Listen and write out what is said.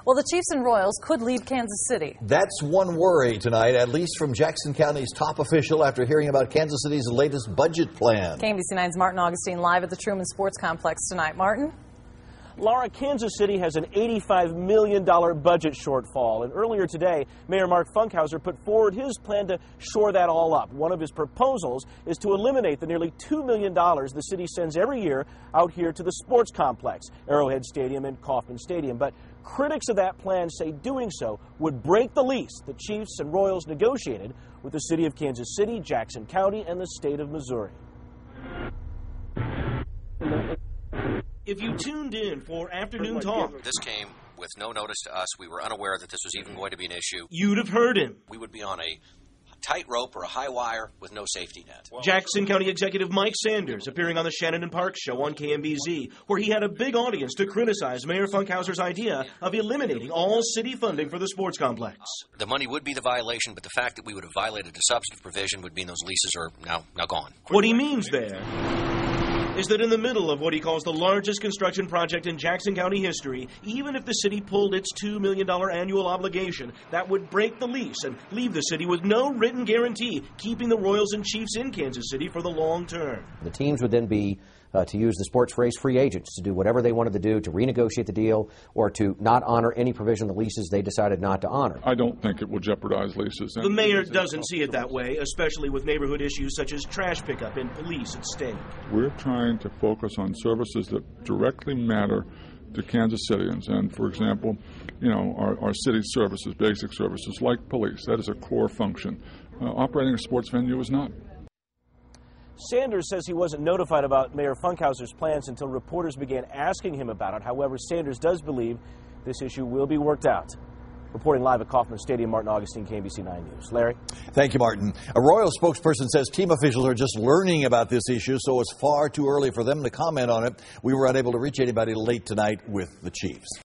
Well, the Chiefs and Royals could leave Kansas City. That's one worry tonight, at least from Jackson County's top official after hearing about Kansas City's latest budget plan. KMBC 9's Martin Augustine live at the Truman Sports Complex tonight. Martin? Laura, Kansas City has an $85 million budget shortfall, and earlier today, Mayor Mark Funkhauser put forward his plan to shore that all up. One of his proposals is to eliminate the nearly $2 million the city sends every year out here to the sports complex, Arrowhead Stadium and Kauffman Stadium. But critics of that plan say doing so would break the lease the Chiefs and Royals negotiated with the city of Kansas City, Jackson County, and the state of Missouri. If you tuned in for Afternoon Talk, this came with no notice to us. We were unaware that this was even going to be an issue. You'd have heard him. We would be on a tightrope or a high wire with no safety net. Jackson County Executive Mike Sanders appearing on the Shannon and Park Show on KMBC, where he had a big audience to criticize Mayor Funkhauser's idea of eliminating all city funding for the sports complex. The money would be the violation, but the fact that we would have violated a substantive provision would mean those leases are now gone. What he means there is that in the middle of what he calls the largest construction project in Jackson County history, even if the city pulled its $2 million annual obligation, that would break the lease and leave the city with no written guarantee keeping the Royals and Chiefs in Kansas City for the long term. The teams would then be, to use the sports phrase, free agents to do whatever they wanted to do, to renegotiate the deal or to not honor any provision of the leases they decided not to honor. I don't think it will jeopardize leases. The mayor doesn't see it that way, especially with neighborhood issues such as trash pickup and police at stake. We're trying to focus on services that directly matter to Kansas Cityans. And, for example, our city services, basic services like police, that is a core function. Operating a sports venue is not. Sanders says he wasn't notified about Mayor Funkhauser's plans until reporters began asking him about it. However, Sanders does believe this issue will be worked out. Reporting live at Kauffman Stadium, Martin Augustine, KMBC 9 News. Larry? Thank you, Martin. A Royal spokesperson says team officials are just learning about this issue, so it's far too early for them to comment on it. We were unable to reach anybody late tonight with the Chiefs.